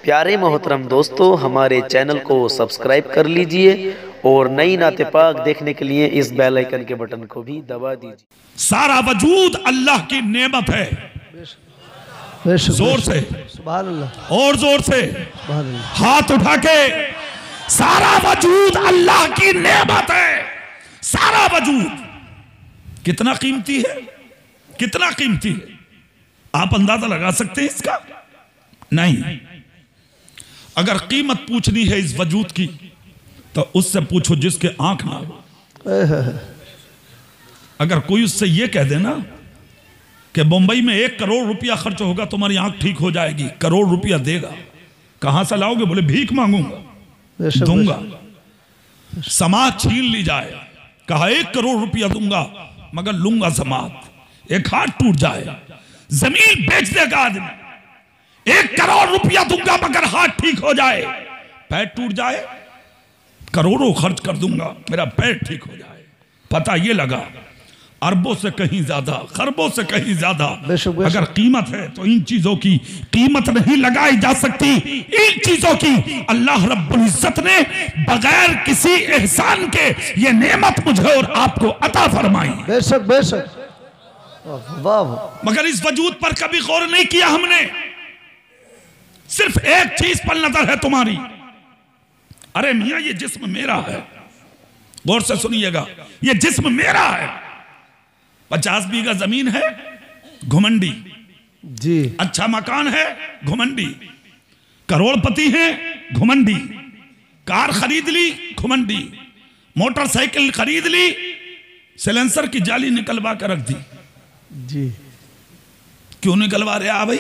प्यारे मोहतरम दोस्तों, हमारे चैनल को सब्सक्राइब कर लीजिए और नई नाते पाक देखने के लिए इस बेल आइकन के बटन को भी दबा दीजिए। सारा वजूद अल्लाह की नेमत है। जोर से सुभान अल्लाह, और जोर से सुभान अल्लाह। हाथ उठा के, सारा वजूद अल्लाह की नेमत है। सारा वजूद कितना कीमती है, कितना कीमती है, आप अंदाजा लगा सकते हैं इसका? नहीं। अगर कीमत पूछनी है इस वजूद की तो उससे पूछो जिसके आंख ना हो। अगर कोई उससे यह कह देना कि मुंबई में 1 करोड़ रुपया खर्च होगा तुम्हारी आंख ठीक हो जाएगी, करोड़ रुपया देगा, कहां से लाओगे? बोले भीख मांगूंगा, दूंगा। समाज छीन ली जाए, कहा 1 करोड़ रुपया दूंगा मगर लूंगा समाज। एक हाथ टूट जाए, जमीन बेच देगा आदमी, 1 करोड़ रुपया दूंगा मगर हाथ ठीक हो जाए। पैर टूट जाए, करोड़ों खर्च कर दूंगा मेरा पैर ठीक हो जाए। पता ये लगा अरबों से कहीं ज्यादा, खरबों से कहीं ज्यादा अगर कीमत है तो इन चीजों की कीमत नहीं लगाई जा सकती। इन चीजों की अल्लाह रब्बुल इज्जत ने बगैर किसी एहसान के ये नेमत मुझे और आपको अता फरमाई। बेशक बेशक, वाह वाह। मगर इस वजूद पर कभी गौर नहीं किया हमने। सिर्फ एक चीज पर नजर है तुम्हारी, अरे मियां ये जिस्म मेरा है। गौर से सुनिएगा, ये जिस्म मेरा है। 50 बीघा जमीन है, घुमंडी जी। अच्छा मकान है, घुमंडी। करोड़पति है, घुमंडी। कार खरीद ली, घुमंडी। मोटरसाइकिल खरीद ली, सिलेंसर की जाली निकलवा कर रख दी। जी। क्यों निकलवा रहे आ भाई?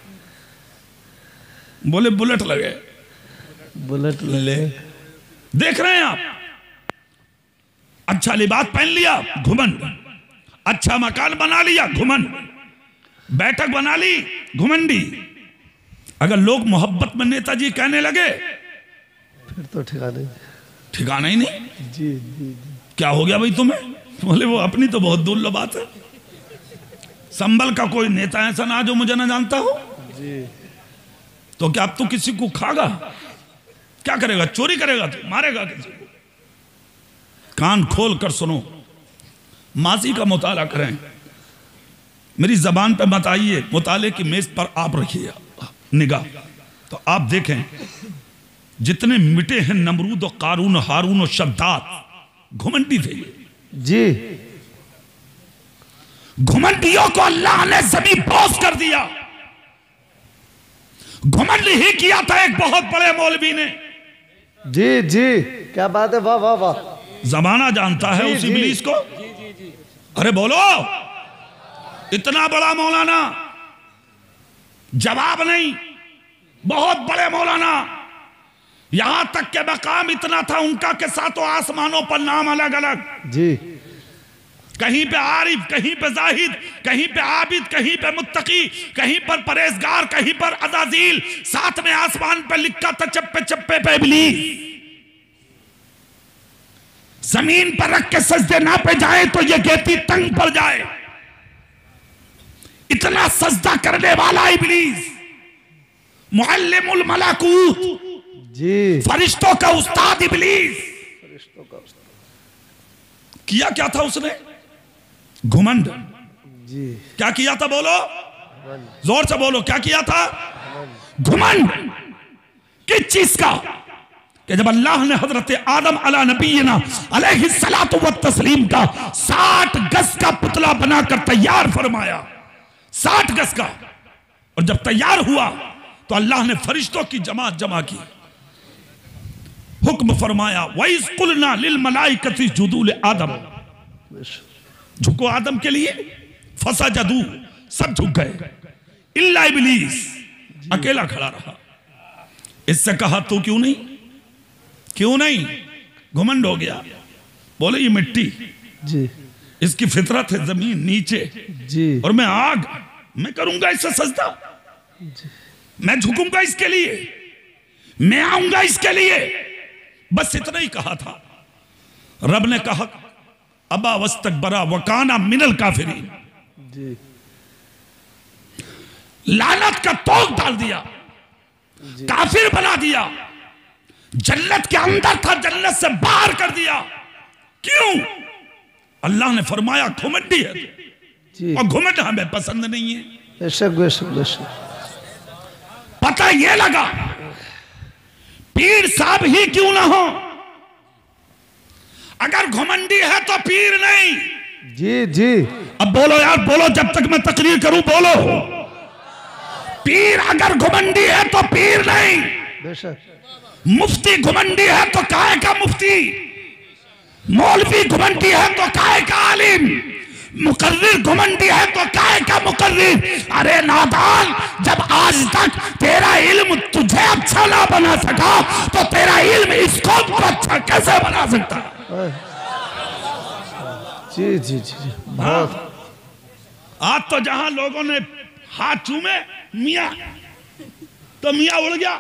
बोले बुलेट लगे। बुलेट ले, देख रहे हैं आप? अच्छा लिबास पहन लिया, घुमंड। अच्छा मकान बना लिया, घुमंड। बैठक बना ली, घुमंडी। अगर लोग मोहब्बत में नेताजी कहने लगे फिर तो ठिकाना ही नहीं। जी जी। क्या हो गया भाई तुम्हें? बोले वो अपनी तो बहुत दूर बात है। संभल का कोई नेता ऐसा ना जो मुझे ना जानता हो जी। तो क्या अब तू किसी को खागा? क्या करेगा? चोरी करेगा? तू मारेगा किसी को? कान खोल कर सुनो, माजी का मुताला करें। मेरी जबान पे मत आइए, मुताले की मेज पर आप रखिए निगाह, तो आप देखें जितने मिटे हैं नमरूद और कारून, हारून और शद्दाद, घुमंडी थे जी। घुमंडियों को अल्लाह ने जमीन बोझ कर दिया। घुमंड ही किया था एक बहुत बड़े मौलवी ने। जी जी, क्या बात है, वाह वाह वाह। जमाना जानता है उस इब्लीस को। अरे बोलो, इतना बड़ा मौलाना, जवाब नहीं। बहुत बड़े मौलाना, यहां तक के मकाम इतना था उनका के सातों आसमानों पर नाम अलग अलग। जी। कहीं पे आरिफ, कहीं पे जाहिद, कहीं पे आबिद, कहीं पे मुत्तकी, कहीं पर परहेजगार, कहीं पर अज़ाज़ील, साथ में आसमान पे लिखा था चप्पे चप्पे पे इब्लीस। जमीन पर रख के सजदे ना पे जाए तो ये गेती तंग पड़ जाए। इतना सजदा करने वाला इब्लीस, मुअल्लिमुल मलाकूत, जी। फरिश्तों का उस्ताद इब्लीस। फरिश्तों का उस्ताद। किया क्या था उसने? घुमंड। जी। क्या किया था? बोलो, जोर से बोलो, क्या किया था? घुमंड। किस चीज का? कि जब अल्लाह ने हजरत आदम अला नबीना अलैहिस्सलातु व तस्लीम का 60 गज का पुतला बनाकर तैयार फरमाया, 60 गज का, और जब तैयार हुआ तो अल्लाह ने फरिश्तों की जमात जमा की, हुक्म फरमाया वइज़ कुलना लिल मलाइकति जुदू ले आदम, झुको आदम के लिए, फसजदू, सब झुक गए, इल्ला इब्लीस अकेला खड़ा रहा। इससे कहा तू क्यों नहीं, क्यों नहीं? घुमंड हो गया। बोले ये मिट्टी जी, इसकी फितरत है जमीन नीचे जी, और मैं आग, मैं करूंगा इससे सजदा, मैं झुकूंगा इसके लिए, मैं आऊंगा इसके लिए। बस इतना ही कहा था। रब ने कहा अबा वस्तकबरा वकाना मिनल काफिरीन, जी। लानत का तोक डाल दिया। काफिर बना दिया, जन्नत के अंदर था जन्नत से बाहर कर दिया। क्यों? अल्लाह ने फरमाया घुमंडी है जी। और घुमंड हमें पसंद नहीं है। बेशक बेशक बेशक। पता ये लगा पीर साहब ही क्यों ना हो, अगर घुमंडी है तो पीर नहीं। जी जी। अब बोलो यार, बोलो जब तक मैं तकरीर करूं, बोलो। पीर अगर घुमंडी है तो पीर नहीं। बेशक। मुफ्ती घुमंडी है तो काहे का मुफ्ती, मौलवी घुमंडी है तो काहे का आलिम, मुकर्रिर घुमंडी है तो काहे का मुकर्रिर। अरे नादान, जब आज तक तेरा इल्म तुझे अच्छा ना बना सका तो तेरा इल्म इस कौम को अच्छा कैसे बना सकता। जी जी जी बहुत। आज तो जहां लोगों ने हाथ चूमे मियां, तो मियां उड़ गया।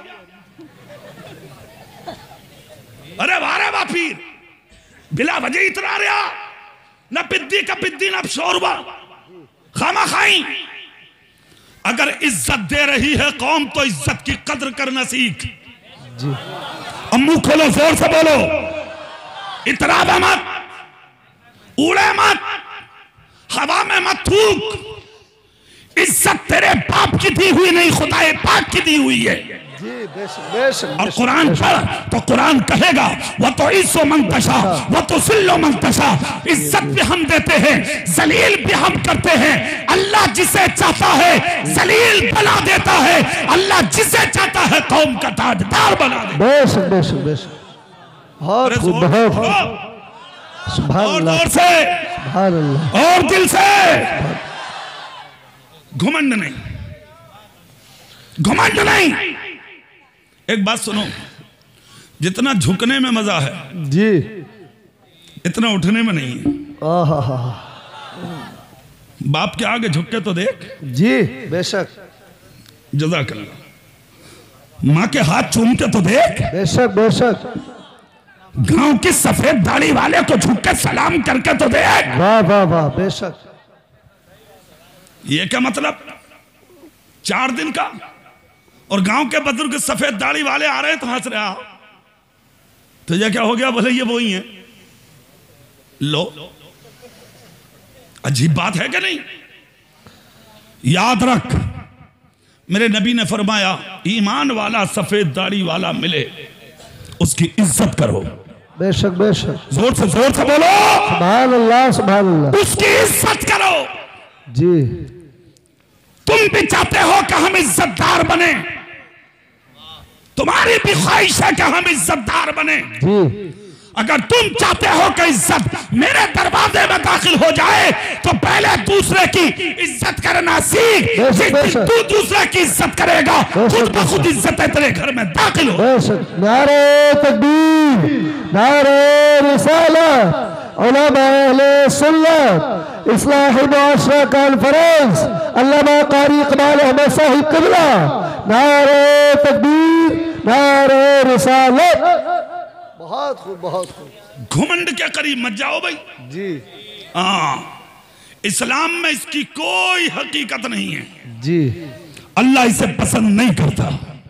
अरे वाह पीर, बिला वजह इतना रहा, न पिद्दी का पिद्दी न शोरबा, खामा खाई। अगर इज्जत दे रही है कौम तो इज्जत की कद्र करना सीख। जी। अम्मू खोलो, जोर से बोलो, इतराब मत, उड़े मत, हवा में मत थूक। इज्जत तेरे बाप की दी हुई नहीं, खुदाए पाक की दी हुई है। जी बेशक बेशक। और कुरान पढ़ तो कुरान कहेगा वह तो इज्जो मंतशा वह तो सिल्लो मंतशा। इज्जत भी हम देते हैं, जलील भी हम करते हैं। अल्लाह जिसे चाहता है जलील बना देता है, अल्लाह जिसे चाहता है कौम का ताजदार बना देता है। बेशक बेशक बेशक। बहुत खूब, बहुत। सुभान अल्लाह, और से, सुभान अल्लाह, और दिल से। घमंड नहीं, घमंड नहीं। एक बात सुनो, जितना झुकने में मजा है जी, इतना उठने में नहीं है। आहा। बाप के आगे झुक के तो देख। जी बेशक। जज़ाकल्लाह। माँ के हाथ चूम के तो देख। बेशक बेशक। गांव की सफेद दाढ़ी वाले को झुक के सलाम करके तो देख। वाह वाह वाह। बेशक। ये क्या मतलब, 4 दिन का, और गांव के बुजुर्ग सफेद दाढ़ी वाले आ रहे हैं तो हंस रहे। तो ये क्या हो गया, बोले ये वही है। लो, अजीब बात है कि नहीं। याद रख, मेरे नबी ने फरमाया ईमान वाला सफेद दाढ़ी वाला मिले उसकी इज्जत करो। बेशक बेशक। जोर से बोलो, सुभान अल्लाह, सुभान अल्लाह। उसकी इज्जत करो। जी। तुम भी चाहते हो कि हम इज्जतदार बने, तुम्हारी भी ख्वाहिश है कि हम इज्जतदार बने। जी। अगर तुम चाहते हो कि इज्जत मेरे दरवाजे में दाखिल हो जाए तो पहले दूसरे की इज्जत करना सीख। जिस दिन तू दूसरे की इज्जत करेगा खुद ब खुद इज्जत तेरे घर में दाखिल हो। बेशक। नारे तकबीर, नारे रिसालत, उलमा अहले सुन्नत, इस्लाही मुआशरा कॉन्फ्रेंस, अल्लामा कारी इकबाल अहमद साहिब किबला। नारे तकबीर, नारे रिसालत। बहुत खूब, बहुत खूब। घुमंड के करीब मत जाओ भाई। जी। इस्लाम में इसकी कोई हकीकत नहीं है। जी। अल्लाह इसे पसंद नहीं करता।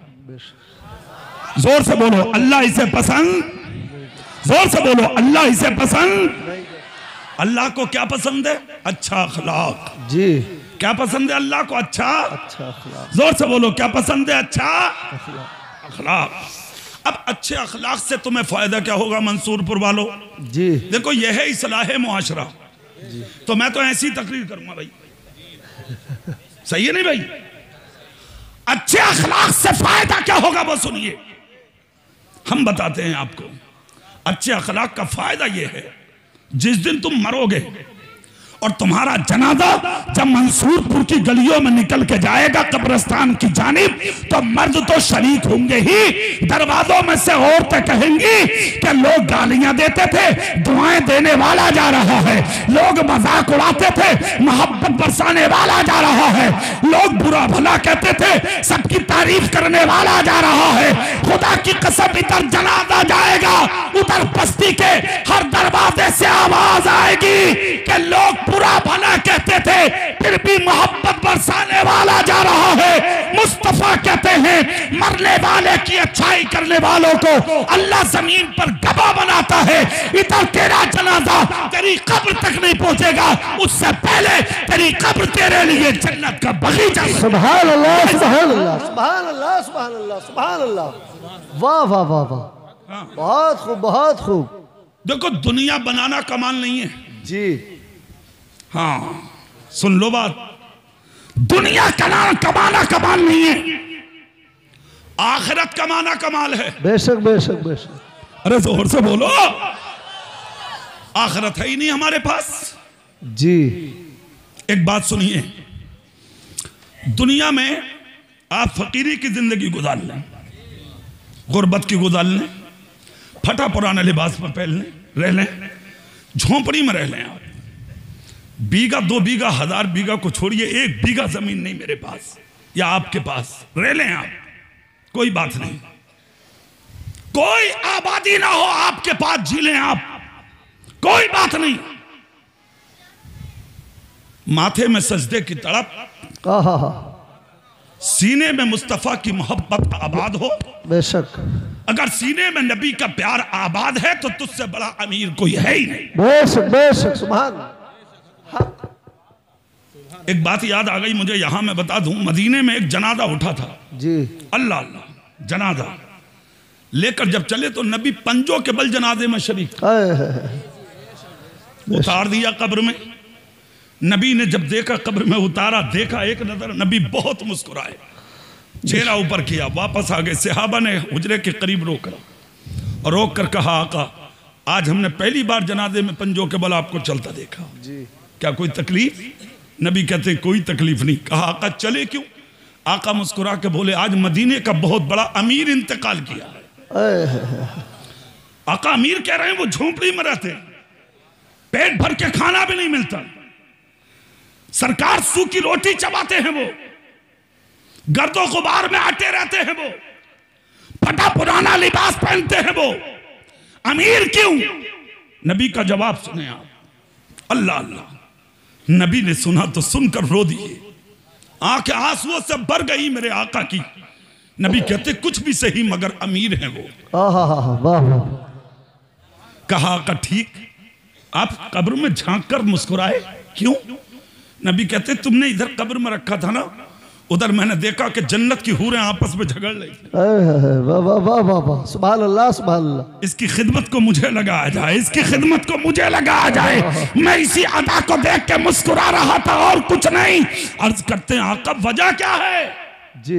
जोर से बोलो, अल्लाह इसे पसंद। जोर से बोलो, अल्लाह इसे पसंद। अल्लाह को क्या पसंद है? अच्छा अखलाक। जी। क्या पसंद है अल्लाह को? अच्छा अखलाक। जोर से बोलो, क्या पसंद है? अच्छा अखलाक। अब अच्छे अखलाक से तुम्हें फायदा क्या होगा मंसूरपुर वालों? जी। देखो यह है इस्लाह मुआशरा। तो मैं तो ऐसी तकरीर करूंगा भाई, सही है नहीं भाई? अच्छे अखलाक से फायदा क्या होगा वो सुनिए, हम बताते हैं आपको। अच्छे अखलाक का फायदा यह है, जिस दिन तुम मरोगे और तुम्हारा जनाजा जब मंसूरपुर की गलियों में निकल के जाएगा कब्रिस्तान की जानिब, तो मर्द तो शरीक होंगे ही, दरवाजों में से औरतें कहेंगी कि लोग गालियां देते थे, दुआएं देने वाला जा रहा है, लोग मजाक उड़ाते थे, मोहब्बत बरसाने वाला जा रहा है, लोग बुरा भला कहते थे, सबकी तारीफ करने वाला जा रहा है, खुदा की कसम इधर जनाजा जाएगा, उधर बस्ती के हर दरवाजे से आवाज आएगी कि लोग बुरा भला कहते थे फिर भी मोहब्बत बरसाने वाला जा रहा है। मुस्तफा कहते हैं मरने वाले की अच्छाई करने वालों को अल्लाह जमीन पर गवाह बनाता है। इधर तेरा जनाजा तेरी कब्र तक नहीं पहुंचेगा, उससे पहले तेरी कब्र तेरे लिए जन्नत का बगीचा। सुभान अल्लाह, सुभान अल्लाह, सुभान अल्लाह, सुभान अल्लाह, सुभान अल्लाह। वाह वाह वाह वाह, बहुत खूब, बहुत खूब। देखो दुनिया बनाना कमाल नहीं है जी। हाँ सुन लो बात, दुनिया कमाना कमाल नहीं है, आखिरत कमाना कमाल है। बेशक बेशक बेशक। अरे जोर से बोलो, आखिरत है ही नहीं हमारे पास जी। एक बात सुनिए, दुनिया में आप फकीरी की जिंदगी गुजार लें, गुर्बत की गुजार लें, फटा पुराना लिबास पर पहन लें, रह लें, झोंपड़ी में रह लें आप, बीघा 2 बीघा 1000 बीघा को छोड़िए, 1 बीघा जमीन नहीं मेरे पास या आपके पास, रह लें आप, कोई बात नहीं, कोई आबादी ना हो आपके पास, जी लें आप, कोई बात नहीं, माथे में सजदे की तड़प, सीने में मुस्तफा की मोहब्बत आबाद हो। बेशक, अगर सीने में नबी का प्यार आबाद है तो तुझसे बड़ा अमीर कोई है ही नहीं। बेशक बेशक, सुभान। एक बात याद आ गई मुझे, यहां मैं बता दूं, मदीने में एक जनाजा उठा था जी। अल्लाह अल्लाह, जनाजा लेकर जब चले तो नबी पंजों के बल जनाजे में शरीक, उतार दिया कब्र में। नबी ने जब देखा कब्र में उतारा, देखा एक नजर, नबी बहुत मुस्कुराए, चेहरा ऊपर किया, वापस आ गए। सहाबा ने हुजरे के करीब रोका और रोक कर कहा, आका आज हमने पहली बार जनाजे में पंजों के बल आपको चलता देखा जी, क्या कोई तकलीफ? नबी कहते कोई तकलीफ नहीं। कहा आका चले क्यों? आका मुस्कुरा के बोले आज मदीने का बहुत बड़ा अमीर इंतकाल किया है। आका अमीर कह रहे हैं, वो झोंपड़ी में रहते, पेट भर के खाना भी नहीं मिलता, सरकार सूखी रोटी चबाते हैं, वो गर्दों गुबार में आटे रहते हैं, वो फटा पुराना लिबास पहनते हैं, वो अमीर क्यों? नबी का जवाब सुने आप, अल्लाह अल्लाह। नबी ने सुना तो सुनकर रो दिए, आंखें आंसुओं से भर गई मेरे आका की। नबी कहते कुछ भी सही मगर अमीर हैं वो। कहा आका ठीक। आप कब्र में झांक कर मुस्कुराए क्यों? नबी कहते तुमने इधर कब्र में रखा था ना, उधर मैंने देखा कि जन्नत की हूरें आपस में झगड़ रही। सुभान अल्लाह, सुभान अल्लाह। इसकी खिदमत को मुझे लगाया जाए, इसकी खिदमत को मुझे लगाया जाए। मैं इसी अदा को देख के मुस्कुरा रहा था और कुछ नहीं। अर्ज करते हैं आका वजह क्या है जी?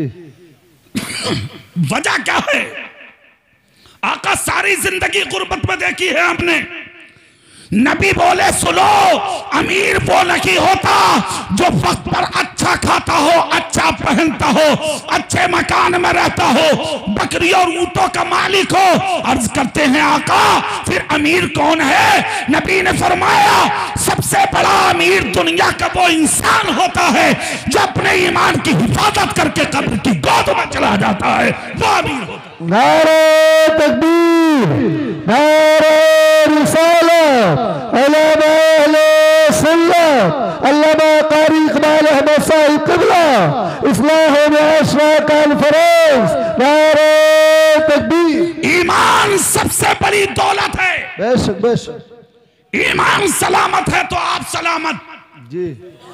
वजह क्या है? आका सारी जिंदगी गुर्बत में देखी है हमने। नबी बोले सुनो, अमीर वो नहीं होता जो वक्त पर अच्छा खाता हो, अच्छा पहनता हो, अच्छे मकान में रहता हो, बकरी और ऊंटों का मालिक हो। अर्ज करते हैं आका फिर अमीर कौन है? नबी ने फरमाया सबसे बड़ा अमीर दुनिया का वो इंसान होता है जो अपने ईमान की हिफाजत करके कब्र की गोद में चला जाता है, वो अमीर होता है। नारे तकबीर, नारे रिसालत, अल्लामा सुन्नत, अल्लामा कारी इकबाल अहमद साहिब क़िबला, इस्लाह मुआशरा कॉन्फ्रेंस। नारे तकबीर। ईमान सबसे बड़ी दौलत है। बेशक बेशक। ईमान सलामत है तो आप सलामत जी।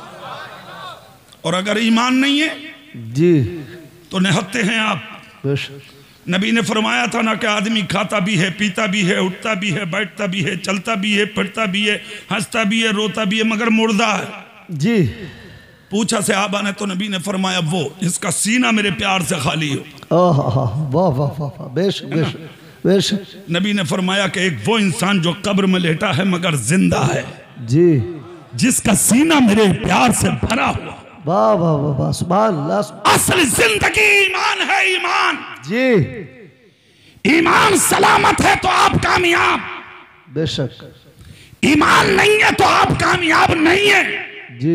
और अगर ईमान नहीं है जी तो निहत्ते हैं आप। बेशक। नबी ने फरमाया था ना कि आदमी खाता भी है, पीता भी है, उठता भी है, बैठता भी है, चलता भी है, फिरता भी है, हंसता भी है, रोता भी है, मगर मुर्दा है जी। पूछा सहाबा ने तो नबी ने फरमाया वो जिसका सीना मेरे प्यार से खाली हो। वाह वाह वाह, बेशक बेशक बेशक। नबी ने फरमाया कि एक वो इंसान जो कब्र में लेटा है मगर जिंदा है जी, जिसका सीना मेरे प्यार से भरा हुआ। वाह वाह वाह वाह, सुभान अल्लाह। असल जिंदगी ईमान है, ईमान जी। ईमान सलामत है तो आप कामयाब। बेशक। ईमान नहीं है तो आप कामयाब नहीं है जी।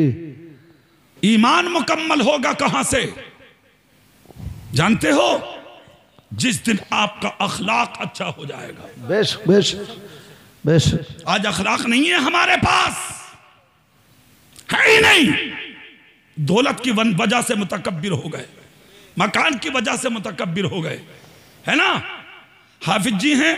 ईमान मुकम्मल होगा कहां से जानते हो? जिस दिन आपका अखलाक अच्छा हो जाएगा। बेशक बेशक बेशक। आज अखलाक नहीं है हमारे पास, है ही नहीं। दौलत की वजह से मुतकब्बिर हो गए, मकान की वजह से मुतकब्बिर हो गए, है ना। हाफिज जी हैं,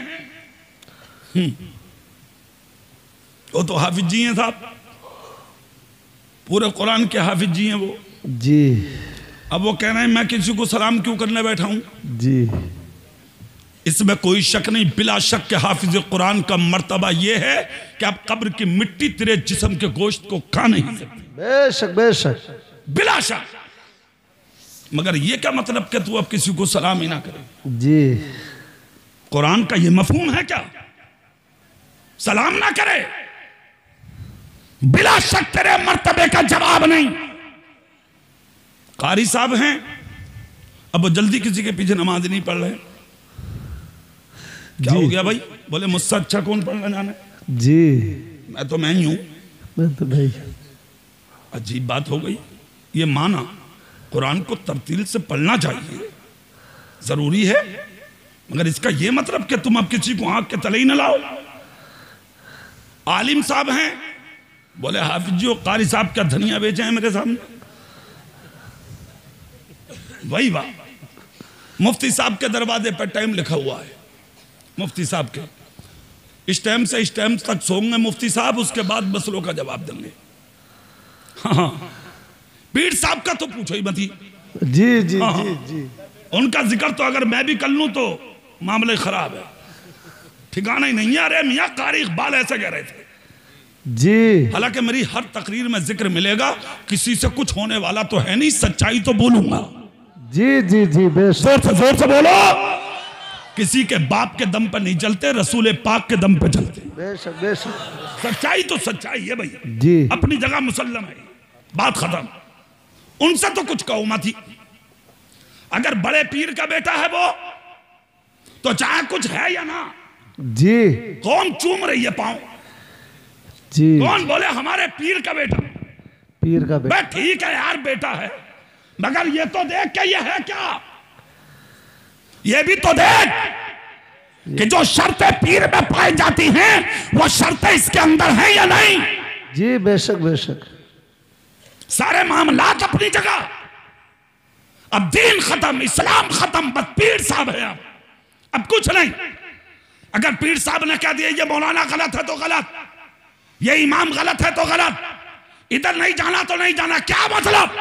वो तो हाफिज जी हैं साहब, पूरे कुरान के हाफिज जी हैं वो जी। अब वो कह रहे हैं मैं किसी को सलाम क्यों करने बैठा हूं जी। इसमें कोई शक नहीं, बिला शक के हाफिज कुरान का मर्तबा ये है कि आप कब्र की मिट्टी तेरे जिस्म के गोश्त को खा नहीं सकते, बेशक बेशक, बिला शक। मगर ये क्या मतलब कि तू अब किसी को सलाम ही ना करे? जी। कुरान का ये मफहूम है क्या, सलाम ना करे? बिला शक तेरे मर्तबे का जवाब नहीं। कारी साहब हैं, अब वो जल्दी किसी के पीछे नमाज नहीं पढ़ रहे, क्या हो गया भाई? बोले मुझसे अच्छा कौन पढ़ना जाने? जी। मैं तो मैं ही हूं। मैं तो भाई, अजीब बात हो गई। ये माना कुरान को तरतील से पढ़ना चाहिए, जरूरी है, मगर इसका ये मतलब कि तुम अब किसी को आंख के तले ही न लाओ। आलिम साहब हैं, बोले हाफिज जी कारी साहब क्या धनिया बेचे हैं मेरे सामने? वही वाह, मुफ्ती साहब के दरवाजे पर टाइम लिखा हुआ है, मुफ्ती साहब के इस टाइम से इस टाइम तक सोंगे मुफ्ती साहब, उसके बाद मसलों का जवाब देंगे। हाँ, पीर साहब का तो पूछो ही मत ही। जी जी हाँ, जी जी। उनका जिक्र तो अगर मैं भी कर लूं तो मामले खराब है, ठिकाना ही नहीं है। अरे मियाँ कारी इकबाल ऐसे कह रहे थे जी। हालांकि मेरी हर तकरीर में जिक्र मिलेगा, किसी से कुछ होने वाला तो है नहीं, सच्चाई तो बोलूंगा। जी जी जी बेशक। जोर से बोलो। किसी के बाप के दम पर नहीं चलते, रसूल पाक के दम पर चलते। बेशक बेशक। सच्चाई तो सच्चाई है भाई, जी। अपनी जगह मुसल्लम है, बात खत्म। उनसे तो कुछ कहो मत ही। अगर बड़े पीर का बेटा है वो, तो चाहे कुछ है या ना, जी। कौन चूम रही है पांव? जी। कौन बोले हमारे पीर का बेटा? पीर का बेटा। ठीक है यार बेटा है, मगर ये तो देख के ये है क्या, ये भी तो देख कि जो शर्तें पीर में पाई जाती हैं वो शर्तें इसके अंदर हैं या नहीं। जी बेशक बेशक। सारे मामलात अपनी जगह, अब दीन खत्म, इस्लाम खत्म, बस पीर साहब है अब कुछ नहीं। अगर पीर साहब ने कह दिया ये मौलाना गलत है तो गलत, ये इमाम गलत है तो गलत, इधर नहीं जाना तो नहीं जाना, क्या मतलब?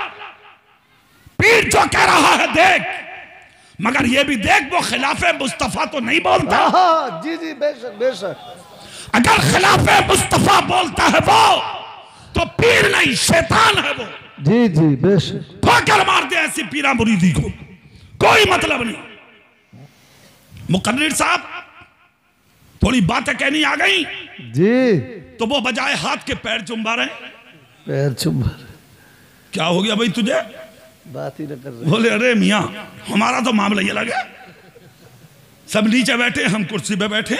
पीर जो कह रहा है देख, मगर ये भी देख वो खिलाफे मुस्तफा तो नहीं बोलता। जी जी बेशक बेशक। अगर खिलाफे मुस्तफा बोलता है वो, तो पीर नहीं शैतान है वो। जी जी बेशक। ठोकर मार दे ऐसी पीरा मुरीदी को, कोई मतलब नहीं। मुकर्रिर साहब थोड़ी बातें कहनी आ गई जी। तो वो बजाय हाथ के पैर चुम्बा रहे। पैर चुम्बा। क्या हो गया भाई तुझे? बात ही न कर रहे। बोले अरे मियाँ हमारा तो मामला ये लगा, सब नीचे बैठे हम कुर्सी पे बैठे,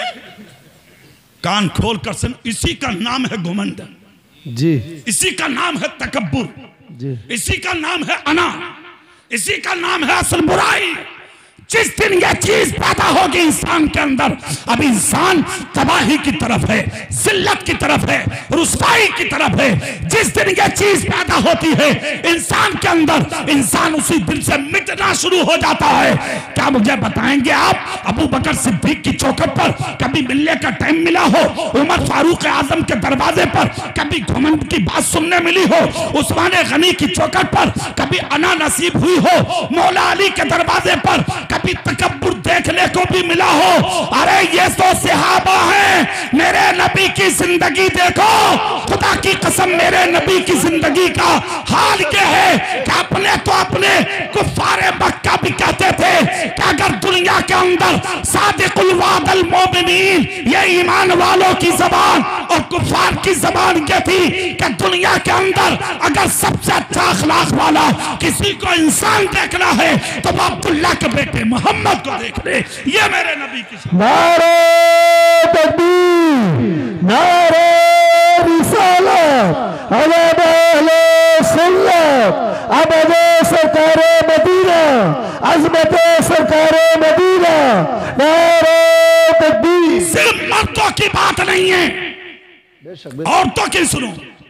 कान खोल कर सुन। इसी का नाम है घुमंड, जी। इसी का नाम है तकब्बुर, जी। इसी का नाम है अना, इसी का नाम है असल बुराई। जिस दिन यह चीज पैदा होगी इंसान के अंदर, अब इंसान तबाही की तरफ है, जिल्लत की तरफ है, रुसवाई की तरफ है। जिस दिन यह चीज पैदा होती है इंसान के अंदर, इंसान उसी दिन से मिटना शुरू हो जाता है। क्या मुझे बताएंगे आप, अबू बकर सिद्दीक की चौखट पर कभी मिलने का टाइम मिला हो? उमर फारूक आजम के दरवाजे पर कभी घमंड की बात सुनने मिली हो? उस्मान गनी की चौखट पर कभी अना नसीब हुई हो? मौला अली के दरवाजे पर कभी तकब्बुर देखने को भी मिला हो? अरे ये तो सहाबा हैं, मेरे नबी की जिंदगी देखो, खुदा की कसम मेरे नबी की जिंदगी का हाल क्या है कि अपने तो अपने कुफ्फारे मक्का भी कहते थे कि अगर दुनिया के अंदर सादिकुल वादल मोमिनीन, ये ईमान वालों की जबान और कुफ्फार की जबान ये थी कि दुनिया के अंदर अगर सबसे अच्छा अखलाक वाला किसी को इंसान देखना है तो वो अब्दुल्ला के बेटे मोहम्मद को देख ले। ये मेरे नबी की नारे तकबीर, नारे रिसालत, अहले सुन्नत, अबदे सरकारे मदीना, अज़मते सरकारे मदीना, नारे तकबीर। सिर्फ मर्दों की बात नहीं है, बेशक औरतों की सुनो।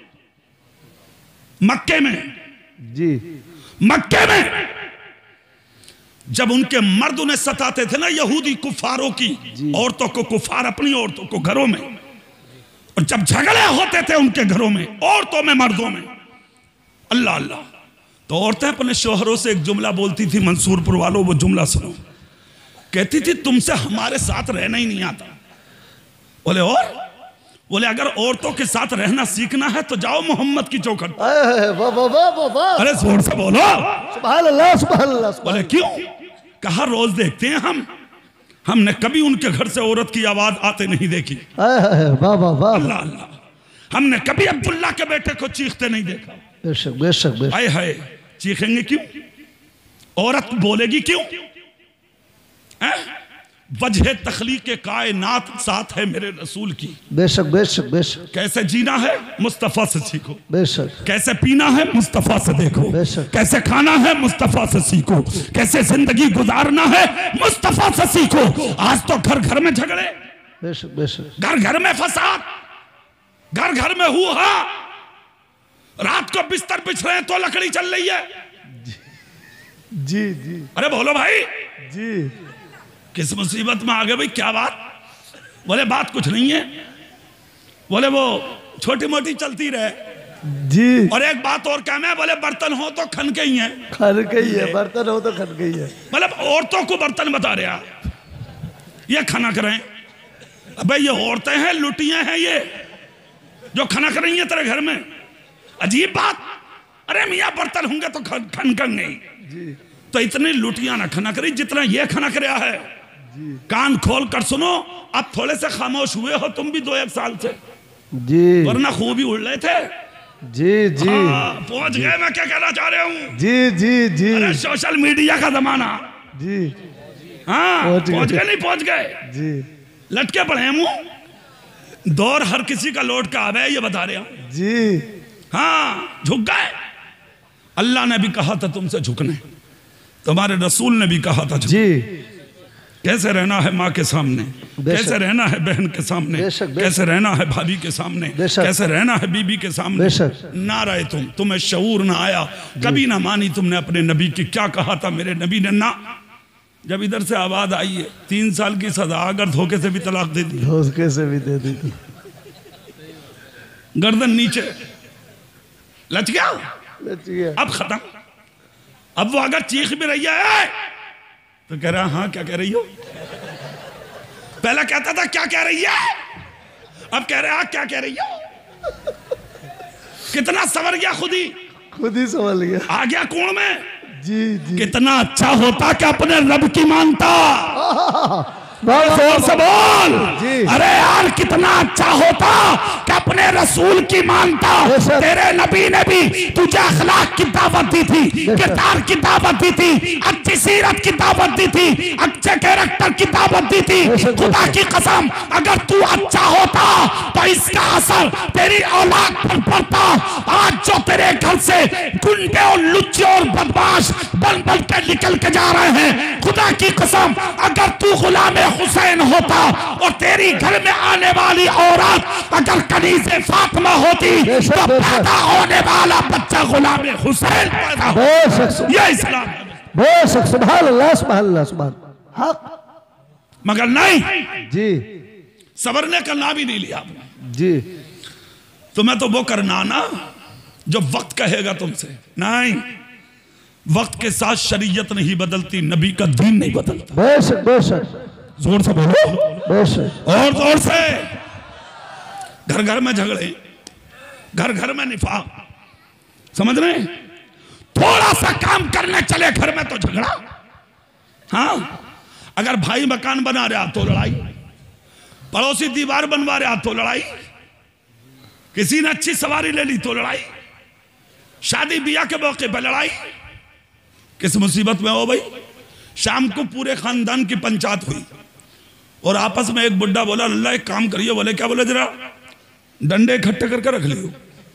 मक्के में, जी मक्के में जब उनके मर्द उन्हें सताते थे ना, यहूदी कुफारों की औरतों को, कुफार अपनी औरतों को घरों में, और जब झगड़े होते थे उनके घरों में, औरतों में मर्दों में, अल्लाह अल्लाह, तो औरतें अपने शोहरों से एक जुमला बोलती थी, मंसूरपुर वालों वो जुमला सुनो। कहती थी तुमसे हमारे साथ रहना ही नहीं आता। बोले और? बोले अगर औरतों के साथ रहना सीखना है तो जाओ मोहम्मद की चौखट। वाह वाह वाह वाह। अरे जोर से बोलो सुभान अल्लाह सुभान अल्लाह। बोले क्यों? कहा रोज देखते हैं हमने कभी उनके घर से औरत की आवाज आते नहीं देखी। वाह वाह वाह। अल्लाह अल्लाह। हमने कभी अब्दुल्ला के बेटे को चीखते नहीं देखा। बेशक बेशक बेशक। हाय हाय, चीखेंगे क्यों? औरत बोलेगी क्यों? वजह तखलीक कायनात साथ है मेरे रसूल की। बेशक बेशक बेशक। कैसे जीना है मुस्तफा से सीखो, बेशक। कैसे पीना है मुस्तफा से देखो, बेशक। कैसे खाना है मुस्तफा से सीखो, कैसे जिंदगी गुजारना है मुस्तफा से सीखो। आज तो घर घर में झगड़े, बेशक बेशक। घर घर में फसाद, घर घर में हुआ, रात को बिस्तर बिछ रहे हैं तो लकड़ी चल रही है। जी जी। अरे बोलो भाई, जी किस मुसीबत में आ गए भाई? क्या बात? बोले बात कुछ नहीं है, बोले वो छोटी मोटी चलती रहे जी। और एक बात और कहना है, बोले बर्तन हो तो खन के ही है। खन गई है, बर्तन हो तो खन गई है। मतलब औरतों को बर्तन बता रहे आप, ये खनक रहे हैं। अबे ये औरतें हैं, लुटियां हैं ये जो खनक रही हैं तेरे घर में। अजीब बात। अरे मियाँ बर्तन होंगे तो खनकन नहीं जी। तो इतनी लुटियां ना खनक रही जितना ये खनक रहा है। कान खोल कर सुनो, अब थोड़े से खामोश हुए हो तुम भी 2-1 साल से, जी वरना खूब ही उड़ रहे थे। जी जी। पहुंच गए। मैं क्या कहना चाह रहा हूँ? जी जी जी। अरे सोशल मीडिया का जमाना। जी हाँ पहुंच गए, नहीं पहुंच गए जी। लटके पड़े हैं मुंह। दौर हर किसी का लौट का आवे, ये बता रहे हैं जी। हाँ झुक गए। अल्लाह ने भी कहा था तुमसे झुकने, तुम्हारे रसूल ने भी कहा था जी। कैसे रहना है माँ के सामने, कैसे रहना है बहन के सामने, बेशक, बेशक। कैसे रहना है भाभी के सामने, बेशक। कैसे रहना है बीबी के सामने। बेशक। ना रहे तुम्हें शऊर ना आया, कभी ना मानी तुमने अपने नबी की। क्या कहा था मेरे नबी ने? ना। जब इधर से आवाज आई है 3 साल की सजा, अगर धोखे से भी तलाक दे दी, धोखे से भी दे दी तो गर्दन नीचे, लच गया, अब खत्म। अब वो अगर चीख भी रही है तो कह रहा हाँ क्या कह रही हो? पहले कहता था क्या कह रही है, अब कह रहा क्या कह रही हो? कितना संवर गया, खुद ही संभल गया, आ गया कोण में। जी जी। कितना अच्छा होता कि अपने रब की मानता। जोर से बोल। अरे यार कितना अच्छा होता कि अपने रसूल की मानता। तेरे नबी ने भी तुझे अखलाक की दावत दी थी, किरदार की दावत दी थी, अच्छी सीरत की दावत दी थी, अच्छे कैरेक्टर की दावत दी थी। खुदा की कसम अगर तू अच्छा होता तो इसका असर तेरी औलाद पर पड़ता। आज जो तेरे घर से गुंडे और लुच्चे और बदमाश बन बन के निकल के जा रहे हैं, खुदा की कसम अगर तू गुलाम हुसैन होता और तेरी घर में आने वाली औरत अगर कनीज़े फातिमा होती तो पैदा होने वाला बच्चा गुलाम हुसैन पैदा होता। ये इस्लाम है। बेशक। सुभान अल्लाह सुभान अल्लाह सुभान हक। मगर नहीं जी, सवरने का नाम ही नहीं लिया आपने जी। तुम्हें तो वो करना ना जो वक्त कहेगा तुमसे। नहीं, वक्त के साथ शरीयत नहीं बदलती, नबी का दीन नहीं बदलता। बेशक बेशक। जोर से बोलो। बेशक। और जोर से। घर घर में झगड़े, घर घर में निफाक, समझ रहे? थोड़ा सा काम करने चले घर में तो झगड़ा। हाँ, अगर भाई मकान बना रहा तो लड़ाई, पड़ोसी दीवार बनवा रहा तो लड़ाई, किसी ने अच्छी सवारी ले ली तो लड़ाई, शादी ब्याह के मौके पर लड़ाई। किस मुसीबत में हो भाई? शाम को पूरे खानदान की पंचायत हुई और आपस में एक बुड्ढा बोला अल्लाह एक काम करिए। बोले क्या? बोले जरा डंडे इकट्ठे करके रख लियो।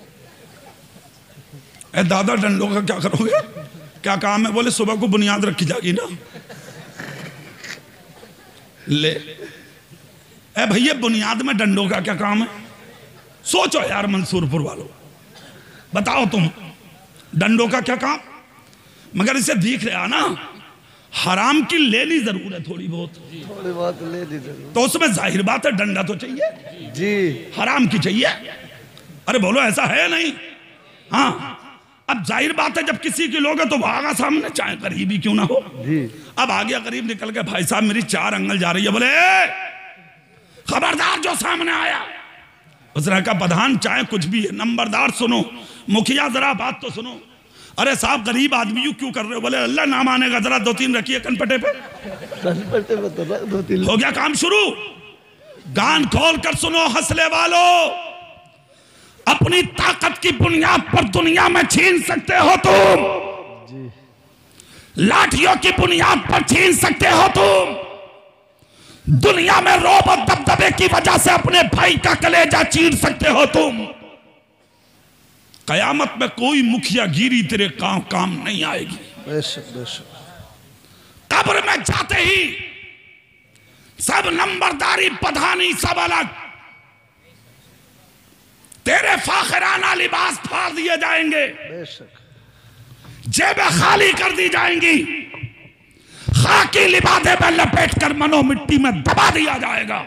ए दादा डंडों का क्या करोगे? क्या काम है? बोले सुबह को बुनियाद रखी जाएगी ना। ले ए भैया, बुनियाद में डंडों का क्या काम है? सोचो यार मंसूरपुर वालों, बताओ तुम, डंडों का क्या काम? मगर इसे दिख रहा ना, हराम की ले ली जरूर है थोड़ी बहुत, थोड़ी बहुत ले ली जरूर। तो उसमें जाहिर बात है डंडा तो चाहिए जी, हराम की चाहिए। अरे बोलो ऐसा है नहीं? हाँ, अब जाहिर बात है जब किसी की लोग है तो भागा सामने, चाहे करीबी क्यों ना हो जी। अब आ गया करीब, निकल के भाई साहब मेरी 4 अंगल जा रही है, बोले खबरदार जो सामने आया। उसने कहा प्रधान चाहे कुछ भी है, नंबरदार सुनो, मुखिया जरा बात तो सुनो। अरे साहब गरीब आदमी यू क्यों कर रहे हो? बोले अल्लाह ना मानेगा, जरा 2-3 रखिए कनपटे पे। कनपटे पे तो 2-3 हो गया काम शुरू। कान खोल कर सुनो हंसले वालों, अपनी ताकत की बुनियाद पर दुनिया में छीन सकते हो तुम, लाठियों की बुनियाद पर छीन सकते हो तुम, दुनिया में रौब और दबदबे की वजह से अपने भाई का कलेजा चीर सकते हो तुम। कयामत में कोई मुखिया गिरी तेरे काम नहीं आएगी। बेशक बेशक। कब्र में जाते ही सब नंबरदारी प्रधानी सब अलग, तेरे फाखराना लिबास फाड़ दिए जाएंगे, बेशक। जेबें खाली कर दी जाएंगी, खाकी लिबादे में लपेट कर मनो मिट्टी में दबा दिया जाएगा।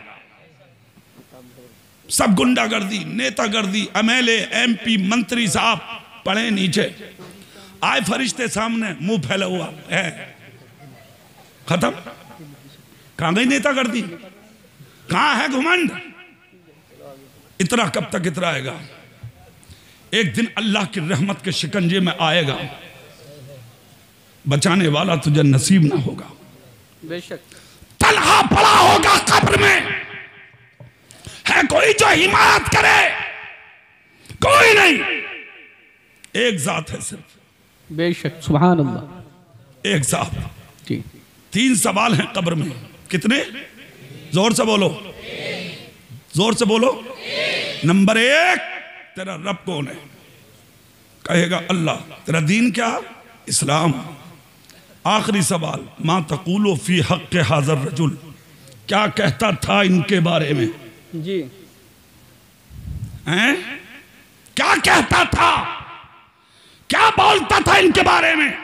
सब गुंडागर्दी, नेतागर्दी, एमएलए, एमपी, मंत्री साहब पड़े नीचे, आए फरिश्ते सामने, मुंह फैला हुआ है, खत्म। कहां गई नेतागर्दी? कहां है घुमंड? इतना कब तक इतराएगा? एक दिन अल्लाह की रहमत के शिकंजे में आएगा, बचाने वाला तुझे नसीब ना होगा। बेशक। तन्हा पड़ा होगा कब्र में, है कोई जो हिमायत करे? कोई नहीं, एक जात है सिर्फ। बेशक, सुभान अल्लाह। एक जात। जी। 3 सवाल हैं कब्र में। कितने? जोर से बोलो, जोर से बोलो। नंबर 1, तेरा रब कौन है? कहेगा अल्लाह। तेरा दीन क्या? इस्लाम। आखिरी सवाल, मा तक़ूलु फी हक़्क़ि हाज़र रजुल, क्या कहता था इनके बारे में? जी। हैं? क्या कहता था, क्या बोलता था इनके बारे में?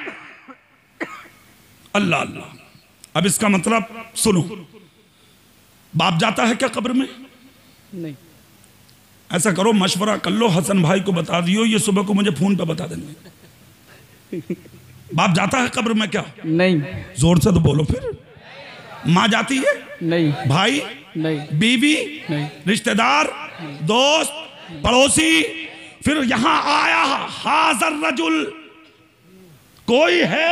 अल्लाह अल्लाह। अब इसका मतलब सुनो, बाप जाता है क्या कब्र में? नहीं। ऐसा करो, मशवरा कर लो, हसन भाई को बता दियो, ये सुबह को मुझे फोन पे बता देंगे। बाप जाता है कब्र में क्या? नहीं। जोर से तो बोलो फिर। माँ जाती है? नहीं। भाई? नहीं। बीवी? नहीं। रिश्तेदार? दोस्त? पड़ोसी? फिर यहां आया हाज़र रजुल, कोई है?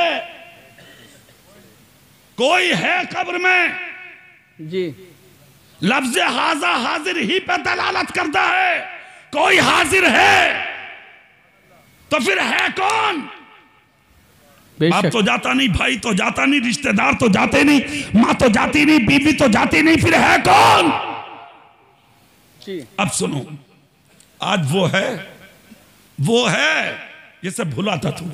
कोई है कब्र में? जी। लफ्ज़ हाज़ा हाजिर ही पे दलालत करता है, कोई हाजिर है। तो फिर है कौन? बाप तो जाता नहीं, भाई तो जाता नहीं, रिश्तेदार तो जाते नहीं, माँ तो जाती नहीं, बीवी तो जाती नहीं, फिर है कौन? जी। अब सुनो, आज वो है, वो है, ये सब भुला था तू,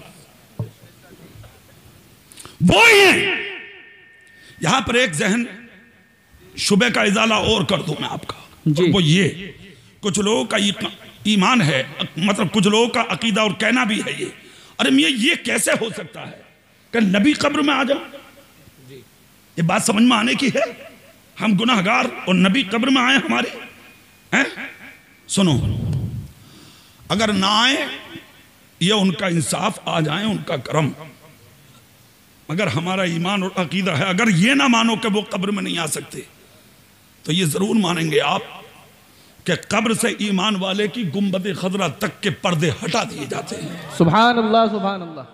वो ही है। यहां पर एक जहन शुबे का इजाला और कर दूं मैं आपका, और वो ये, कुछ लोगों का ईमान है, मतलब कुछ लोगों का अकीदा और कहना भी है ये, अरे मियां ये कैसे हो सकता है कि नबी कब्र में आ जाए? ये बात समझ में आने की है? हम गुनाहगार और नबी कब्र में आए हमारे हैं? सुनो, अगर ना आए ये उनका इंसाफ, आ जाए उनका करम, मगर हमारा ईमान और अकीदा है, अगर ये ना मानो कि वो कब्र में नहीं आ सकते, तो ये जरूर मानेंगे आप कि कब्र से ईमान वाले की गुंबद खजरा तक के पर्दे हटा दिए जाते हैं। सुभान अल्लाह, सुभान अल्लाह।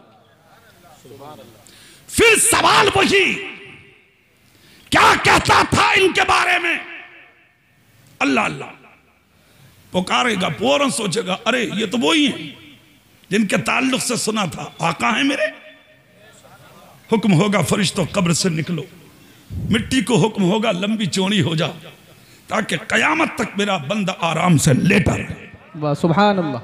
फिर सवाल वही, क्या कहता था इनके बारे में? अल्लाह अल्लाह पुकारेगा, फौरन सोचेगा, अरे ये तो वही हैं जिनके ताल्लुक से सुना था, आका है मेरे। हुक्म होगा फरिश्तों कब्र से निकलो, मिट्टी को हुक्म होगा लंबी चौड़ी हो जा, ताकि कयामत तक मेरा बंदा आराम से लेटा रहे। वाह, सुभान अल्लाह।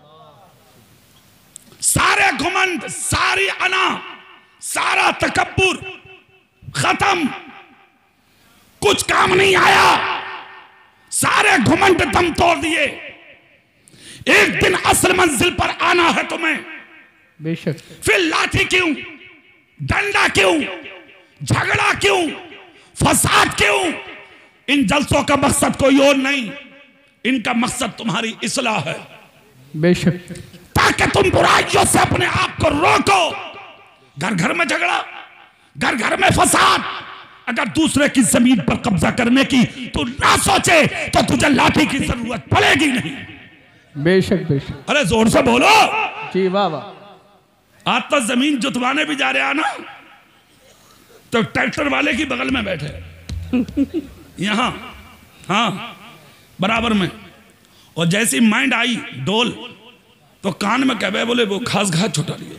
सारे घुमंड, सारी अना, सारा तकब्बुर खत्म, कुछ काम नहीं आया, सारे घुमंड दम तोड़ दिए। एक दिन असल मंजिल पर आना है तुम्हें। बेशक। फिर लाठी क्यों, डंडा क्यों, झगड़ा क्यों, फसाद क्यों? इन जलसों का मकसद कोई और नहीं, इनका मकसद तुम्हारी इस्लाह है। बेशक। ताकि तुम बुराइयों से अपने आप को रोको। घर घर में झगड़ा, घर घर में फसाद, अगर दूसरे की जमीन पर कब्जा करने की तू ना सोचे तो तुझे लाठी की जरूरत पड़ेगी नहीं। बेशक बेशक। अरे जोर से बोलो जी। वाह वाह। आज तो जमीन जुतवाने भी जा रहे हैं ना, तो ट्रैक्टर वाले की बगल में बैठे यहां, हाँ बराबर में, और जैसी माइंड आई डोल तो कान में कह बोले वो घास घास छुटा लिया।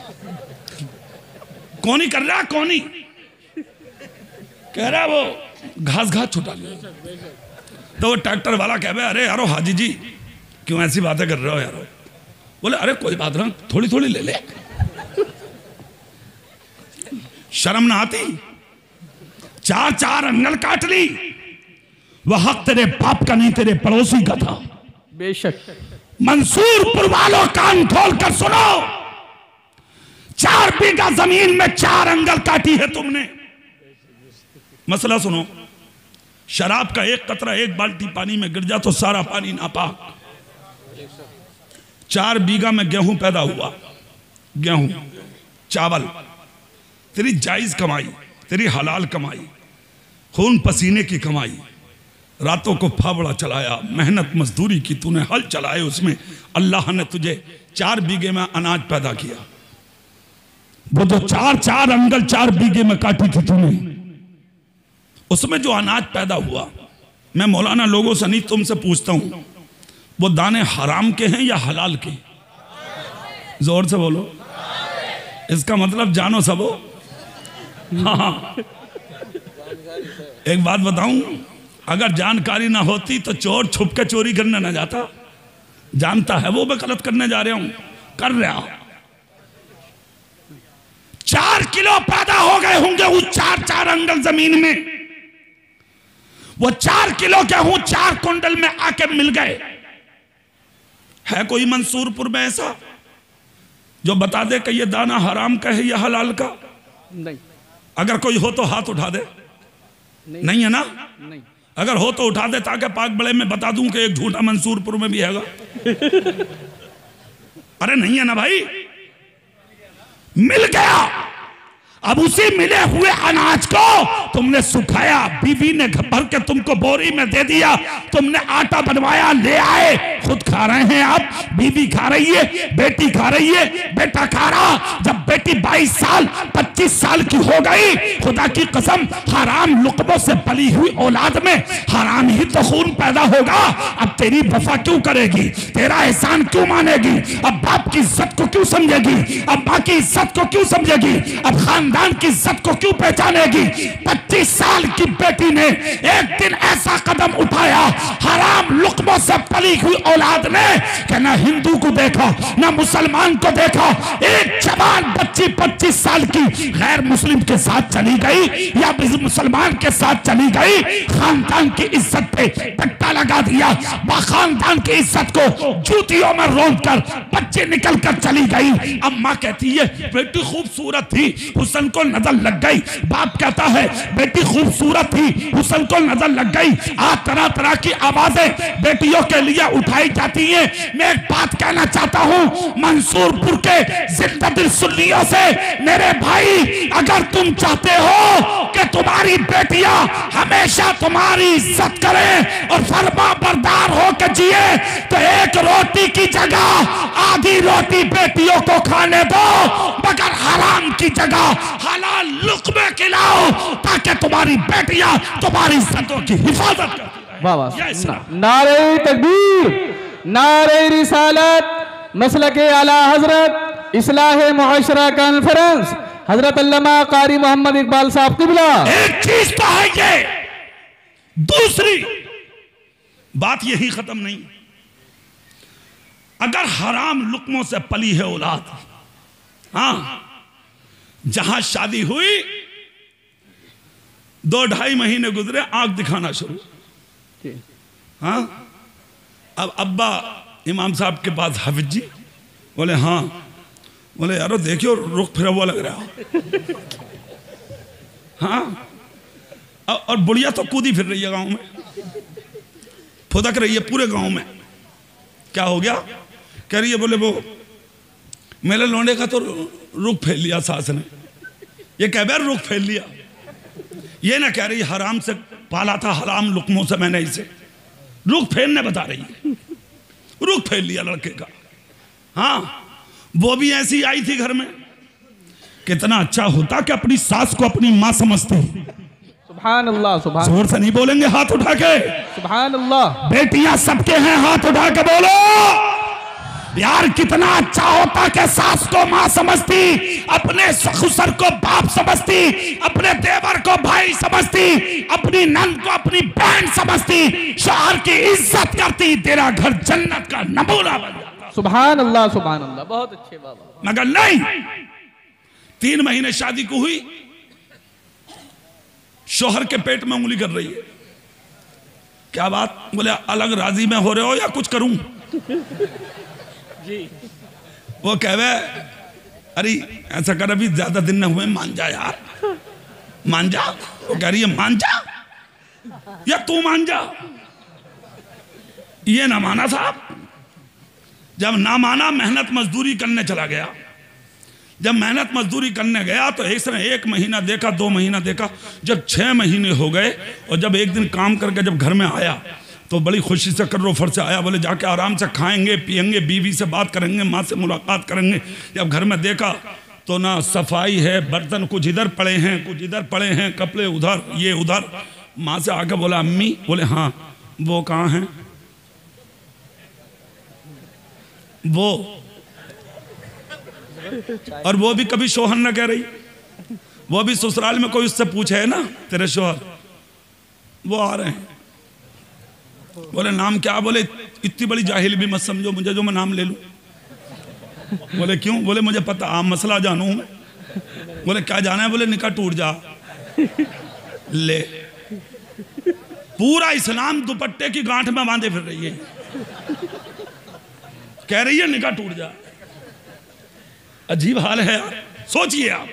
कौनी कर रहा, कौनी कह रहा वो घास घास छुटा लिया। तो वो ट्रैक्टर वाला कह अरे यारो हाजी जी क्यों ऐसी बातें कर रहे हो यारो? बोले अरे कोई बात ना, थोड़ी थोड़ी ले ले, शर्म ना आती? चार चार अंगल काट ली, वह हक तेरे बाप का नहीं तेरे पड़ोसी का था। बेशक। मंसूरपुर वालों कान खोल कर सुनो, 4 बीघा जमीन में 4 अंगल काटी है तुमने। मसला सुनो, शराब का एक कतरा एक बाल्टी पानी में गिर जा तो सारा पानी नापाक। 4 बीघा में गेहूं पैदा हुआ, गेहूं चावल, तेरी जायज कमाई, तेरी हलाल कमाई, खून पसीने की कमाई, रातों को फावड़ा चलाया, मेहनत मजदूरी की, तूने हल चलाए, उसमें अल्लाह ने तुझे 4 बीघे में अनाज पैदा किया। वो जो 4 अंगल 4 बीघे में काटी थी तूने, उसमें जो अनाज पैदा हुआ, मैं मौलाना लोगों से नहीं तुमसे पूछता हूं, वो दाने हराम के हैं या हलाल के? जोर से बोलो, इसका मतलब जानो सबो। हाँ, एक बात बताऊं, अगर जानकारी ना होती तो चोर छुप के चोरी करने ना जाता। जानता है वो मैं गलत करने जा रहा हूं, कर रहा। 4 किलो पैदा हो गए होंगे उस 4 अंगल जमीन में। वो 4 किलो गेहूं 4 कुंडल में आके मिल गए। है कोई मंसूरपुर में ऐसा जो बता दे कि ये दाना हराम का है या हलाल का? नहीं। अगर कोई हो तो हाथ उठा दे। नहीं है ना? नहीं। अगर हो तो उठा दे ताकि पाक बड़े में बता दूं कि एक झूठा मंसूरपुर में भी हैगा। अरे नहीं है ना भाई? मिल गया। अब उसी मिले हुए अनाज को तुमने सुखाया, बीवी ने भर के तुमको बोरी में दे दिया, तुमने आटा बनवाया, ले आए, खुद खा रहे हैं आप, बीवी खा रही है, बेटी खा रही है, बेटा खा रहा। जब बेटी 22 साल 25 साल की हो गई, खुदा की कसम हराम लुकमों से पली हुई औलाद में हराम ही तो खून पैदा होगा। अब तेरी वफा क्यों करेगी? तेरा एहसान क्यों मानेगी? अब बाप की इज्जत को क्यों समझेगी? अब माँ की इज्जत को क्यों समझेगी? अब खानदान की इज्जत को क्यों पहचानेगी? 25 साल की बेटी ने एक दिन ऐसा कदम उठाया, हराम लुकमों से पली हुई औलाद ने, कि ना हिंदू को देखा ना मुसलमान को देखा, एक जवान बच्ची 25 साल की गैर मुस्लिम के साथ चली गई या मुसलमान के साथ चली गई, खानदान की इज्जत पे पट्टा लगा दिया, खानदान की इज्जत को जूतियों में रोल कर बच्ची निकल कर चली गई। अब माँ कहती है बेटी खूबसूरत थी, हुस्न को नजर लग गई। बाप कहता है बेटी खूबसूरत थी, हुस्न को नजर लग गई। आज तरह तरह की आवाजें बेटियों के लिए उठाई जाती हैं। मैं एक बात कहना चाहता हूं मंसूरपुर के जिंदा दिल सुन्नियों से, मेरे भाई अगर तुम चाहते हो कि तुम्हारी बेटियां हमेशा तुम्हारी इज्जत करें और फरमा बरदार होकर जिए, तो एक रोटी की जगह आधी रोटी बेटियों को खाने दो, मगर हराम की जगह हलाल लुक़्मे खिलाओ, ताकि तुम्हारी बेटियां तुम्हारी इज्जतों की हिफाजत करें। वाह वाह। नारे तकबीर, नारे रिसालत, मसलके आला हजरत इस्लाह मुआशरा कॉन्फ्रेंस, हजरत अल्लामा कारी मोहम्मद इकबाल साहब किबला। एक चीज तो है ये, दूसरी बात यही खत्म नहीं। अगर हराम लुक़्मों से पली है औलाद, हाँ, जहां शादी हुई 2-2.5 महीने गुजरे, आंख दिखाना शुरू। हाँ, अब अब्बा इमाम साहब के पास, हाफिज जी, बोले हाँ। बोले यारो देखियो रुख फिरा हुआ लग रहा। हाँ, और बुढ़िया तो कूदी फिर रही है गांव में, फुदक रही है पूरे गांव में। क्या हो गया? कह रही है बोले वो मेरे लौंडे का तो रुख फेल लिया सास ने। ये कह बैर रुख फेल लिया, ये ना कह रही हराम से पाला था, हराम लुकमों से मैंने इसे, रुख फेलने बता रही है, रुख फेल लिया लड़के का। हाँ, वो भी ऐसी आई थी घर में। कितना अच्छा होता कि अपनी सास को अपनी मां समझती। सुभान अल्लाह, सुभान। जोर से नहीं बोलेंगे, हाथ उठा के। सुभान अल्लाह। बेटियां सबके हैं, हाथ उठा के बोलो यार। कितना अच्छा होता कि सास को मां समझती, अपने ससुर को बाप समझती, अपने देवर को भाई समझती, अपनी नंद को अपनी बहन समझती, शौहर की इज्जत करती, तेरा घर जन्नत का नमूना बन जाता। सुभान अल्लाह, सुभान अल्लाह। बहुत अच्छे बाबा। मगर नहीं, 3 महीने शादी को हुई, शौहर के पेट में उंगली कर रही है। क्या बात? बोले अलग राजी में हो रहे हो या कुछ करूं? जी। वो कहवे अरे ऐसा कर, अभी ज्यादा दिन न हुए, मान जा यार, मान जा। वो कह रही है मान जा या तू मान जा। ये ना माना साहब। जब ना माना, मेहनत मजदूरी करने चला गया। जब मेहनत मजदूरी करने गया तो इसने 1 महीना देखा, 2 महीना देखा, जब 6 महीने हो गए, और जब एक दिन काम करके जब घर में आया तो बड़ी खुशी से कर्रोफर से आया। बोले जाके आराम से खाएंगे पिएंगे, बीवी से बात करेंगे, माँ से मुलाकात करेंगे। जब घर में देखा तो ना सफाई है, बर्तन कुछ इधर पड़े हैं, कुछ इधर पड़े हैं, कपड़े उधर, ये उधर। माँ से आके बोला अम्मी, बोले हाँ, वो कहाँ हैं? वो, और वो भी कभी शोहर न कह रही, वो भी ससुराल में कोई उससे पूछे है ना तेरे शोहर, वो आ रहे हैं। बोले नाम क्या? बोले इतनी बड़ी जाहिल भी मत समझो मुझे जो मैं नाम ले लूं। बोले क्यों? बोले मुझे पता, आप मसला जानू मैं। बोले क्या जाना है? बोले निकाह टूट जा। ले, पूरा इस्लाम दुपट्टे की गांठ में बांधे फिर रही है, कह रही है निकाह टूट जा। अजीब हाल है यार, सोचिए आप।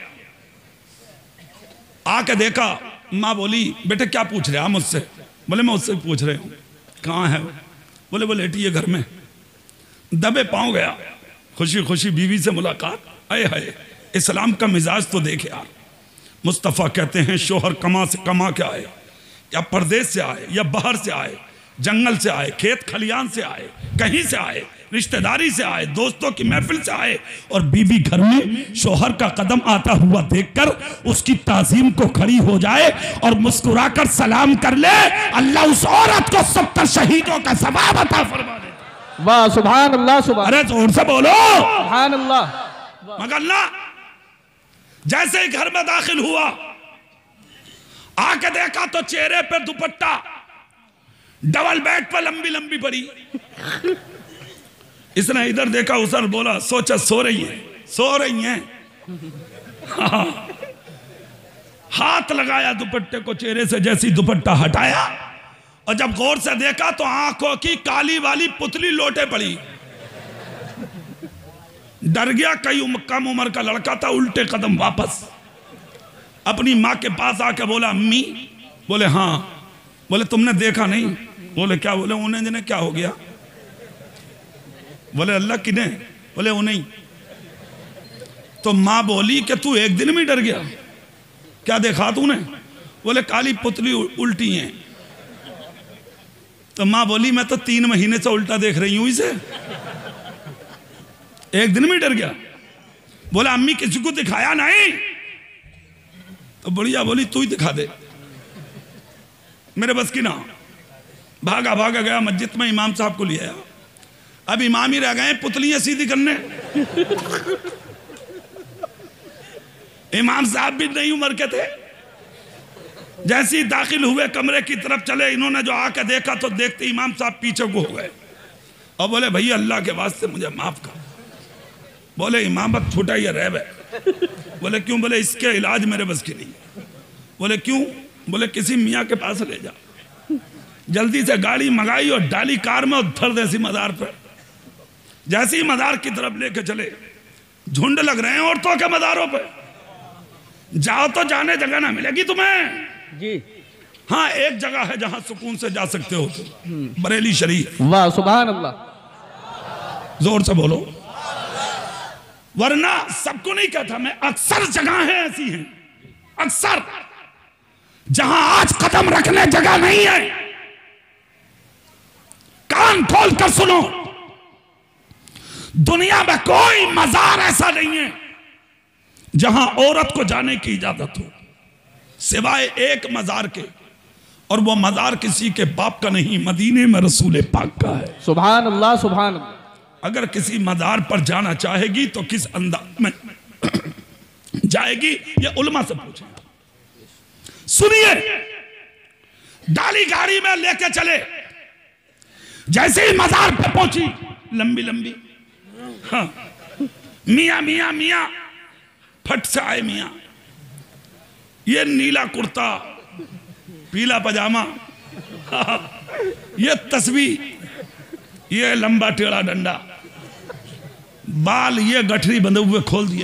आके देखा, माँ बोली बेटे क्या पूछ रहे आप मुझसे? बोले मैं उससे पूछ रहे हूँ। कहाँ है? बोले वो लेटी है घर में। दबे पाँव गया, खुशी खुशी बीवी से मुलाकात। आए हाय, इस्लाम का मिजाज तो देखे यार। मुस्तफ़ा कहते हैं शोहर कमा के आए, या परदेश से आए, या बाहर से आए, जंगल से आए, खेत खलियान से आए, कहीं से आए, रिश्तेदारी से आए, दोस्तों की महफिल से आए, और बीबी घर में शोहर का कदम आता हुआ देखकर उसकी ताजीम को खड़ी हो जाए और मुस्कुराकर सलाम कर ले, अल्लाह उस औरत को 70 शहीदों का सवाब अता फरमा देता। वाह, सुभान अल्लाह, सुभान। अरे जोर से बोलो सुभान अल्लाह। मगर ना, जैसे ही घर में दाखिल हुआ, आके देखा तो चेहरे पे दुपट्टा, डबल बेड पर लंबी लंबी पड़ी। इसने इधर देखा, उधर बोला, सोचा सो रही है, सो रही हैं। हाँ। हाथ लगाया दुपट्टे को चेहरे से, जैसी दुपट्टा हटाया और जब गौर से देखा तो आंखों की काली वाली पुतली लोटे पड़ी। डर गया, कई कम उम्र का लड़का था, उल्टे कदम वापस अपनी माँ के पास आके बोला अम्मी। बोले हाँ। बोले तुमने देखा नहीं? बोले क्या? बोले उन्हें जिन्हें क्या हो गया? बोले अल्लाह किने? बोले उन्हें। तो माँ बोली कि तू एक दिन में डर गया? क्या देखा तूने? बोले काली पुतली उल्टी है। तो माँ बोली मैं तो 3 महीने से उल्टा देख रही हूं इसे, एक दिन में डर गया? बोला अम्मी किसी को दिखाया नहीं? तो बढ़िया बोली तू ही दिखा दे, मेरे बस की ना। भागा भागा गया मस्जिद में, इमाम साहब को लिया। अब इमाम ही रह गए पुतलियां सीधी करने। इमाम साहब भी नई उम्र के थे। जैसे ही दाखिल हुए कमरे की तरफ चले, इन्होंने जो आके देखा तो देखते इमाम साहब पीछे को हो गए और बोले भैया अल्लाह के वास्ते मुझे माफ कर। बोले इमामत छूटा ही रह। बोले क्यों? बोले इसके इलाज मेरे बस की नहीं। बोले क्यों? बोले किसी मियाँ के पास ले जा। जल्दी से गाड़ी मंगाई और डाली कार में और धर दे मज़ार पर। जैसे ही मज़ार की तरफ लेके चले, झुंड लग रहे हैं औरतों के मज़ारों पे। जाओ तो जाने जगह ना मिलेगी तुम्हें जी। हाँ, एक जगह है जहां सुकून से जा सकते हो तुम, बरेली शरीफ। वाह सुभान अल्लाह, जोर से बोलो। वरना सबको नहीं कहता मैं, अक्सर जगह ऐसी हैं, अक्सर जहां आज कदम रखने जगह नहीं है। कान खोल कर सुनो, दुनिया में कोई मजार ऐसा नहीं है जहां औरत को जाने की इजाजत हो, सिवाय एक मजार के, और वो मजार किसी के बाप का नहीं, मदीने में रसूल पाक का है। सुभान अल्लाह सुभान अल्लाह। अगर किसी मजार पर जाना चाहेगी तो किस अंदाज में जाएगी, ये उलमा से पूछे। सुनिए, डाली गाड़ी में लेके चले, जैसे ही मजार पे पहुंची, लंबी लंबी, हाँ, मियां मियां मियां, फट से आए मियां, ये नीला कुर्ता, पीला पजामा, ये तस्बीह, ये लंबा टेढ़ा डंडा, बाल ये गठरी बंधे हुए खोल दिए।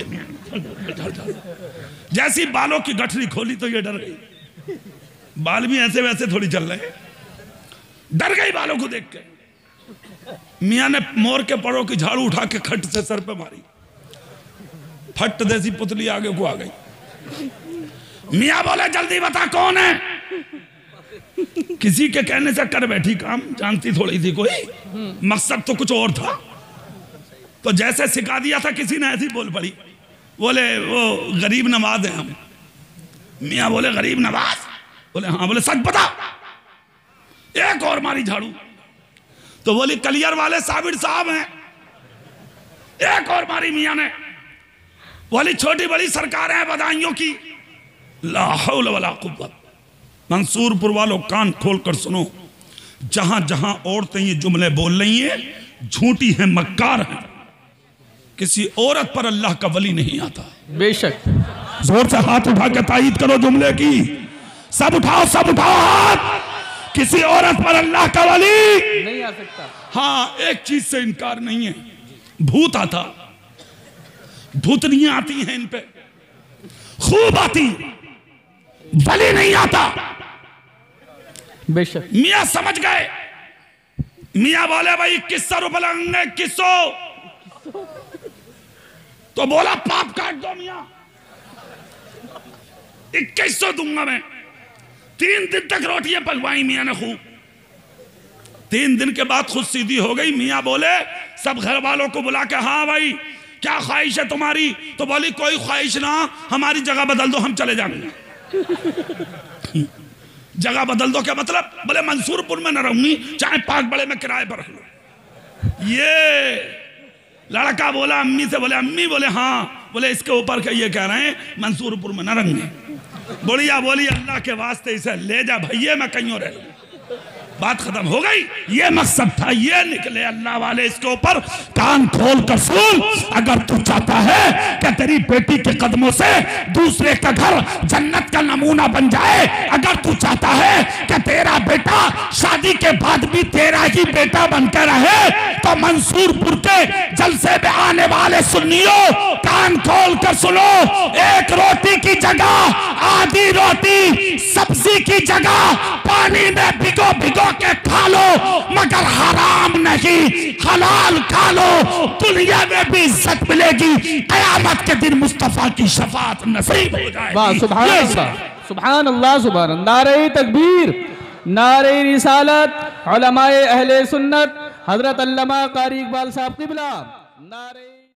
जैसी बालों की गठरी खोली तो ये डर गई। बाल भी ऐसे वैसे थोड़ी चल रहे, डर गई बालों को देख के। मियां ने मोर के परों की झाड़ू उठा के खट से सर पे मारी, फट जैसी पुतली आगे को आ गई। मियां बोले जल्दी बता कौन है। किसी के कहने से कर बैठी काम, जानती थोड़ी थी कोई, मकसद तो कुछ और था। तो जैसे सिखा दिया था, किसी ने ऐसी बोल पड़ी, बोले वो गरीब नवाज है हम। मियां बोले गरीब नवाज? बोले हाँ। बोले सच बता। एक और मारी झाड़ू, तो बोली कलियर वाले साबिर साहब हैं। एक और मारी मियां ने, बोली छोटी बड़ी सरकारें हैं बदायूं की। ला हौल वला कुव्वत। मंसूरपुर वालों कान खोल कर सुनो, जहां जहां औरतें ये जुमले बोल रही हैं, झूठी हैं, मक्कार हैं। किसी औरत पर अल्लाह का वली नहीं आता। बेशक। जोर से हाथ उठा के तायीद करो जुमले की। सब उठाओ हाथ। किसी औरत पर अल्लाह का वली नहीं आ सकता। हाँ, एक चीज से इनकार नहीं है, भूत आता, भूतनियां आती हैं इन पे, खूब आती, वली नहीं आता। बेशक। मियां समझ गए। मियां बोले भाई 2100 रुपए लगेंगे, 2100। तो बोला पाप काट दो मियां, 2100 दूंगा मैं। 3 दिन तक रोटियां पकवाई मियां ने खूब। 3 दिन के बाद खुद सीधी हो गई। मियां बोले सब घर वालों को बुला के, हाँ भाई क्या ख्वाहिश है तुम्हारी? तो बोली कोई ख्वाहिश ना, हमारी जगह बदल दो, हम चले जाएंगे। जगह बदल दो क्या मतलब? बोले मंसूरपुर में न रहूंगी, चाहे पाक बड़े में किराए पर रह लो। ये लड़का बोला अम्मी से, बोले अम्मी, बोले हाँ। बोले इसके ऊपर क्या ये कह रहे हैं मंसूरपुर में न रहेंगे। बुढ़िया बोली अल्लाह के वास्ते इसे ले जा भैया, मैं कहीं और रह लूं। बात खत्म हो गई। ये मकसद था, ये निकले अल्लाह वाले इसके ऊपर। कान खोल कर सुन, अगर तू चाहता है कि तेरी बेटी के कदमों से दूसरे का घर जन्नत का नमूना बन जाए, अगर तू चाहता है कि तेरा बेटा शादी के बाद भी तेरा ही बेटा बनकर रहे, तो मंसूरपुर के जलसे में आने वाले सुन्नियों, कान खोल कर सुनो। एक रोटी की जगह आधी रोटी, सब्जी की जगह पानी में भिगो भिगो के खा लो, मगर हराम नहीं, हलाल खा लो। दुनिया में भी इज्जत मिलेगी, कयामत के दिन मुस्तफा की शफाअत नसीब हो जाएगी। वाह सुभान अल्लाह सुभान अल्लाह सुभान अल्लाह। नारे तकबीर, नारे रिसालत, उलमाए अहले सुन्नत, हजरत अल्लामा कारी इकबाल साहब क़िबला। नारे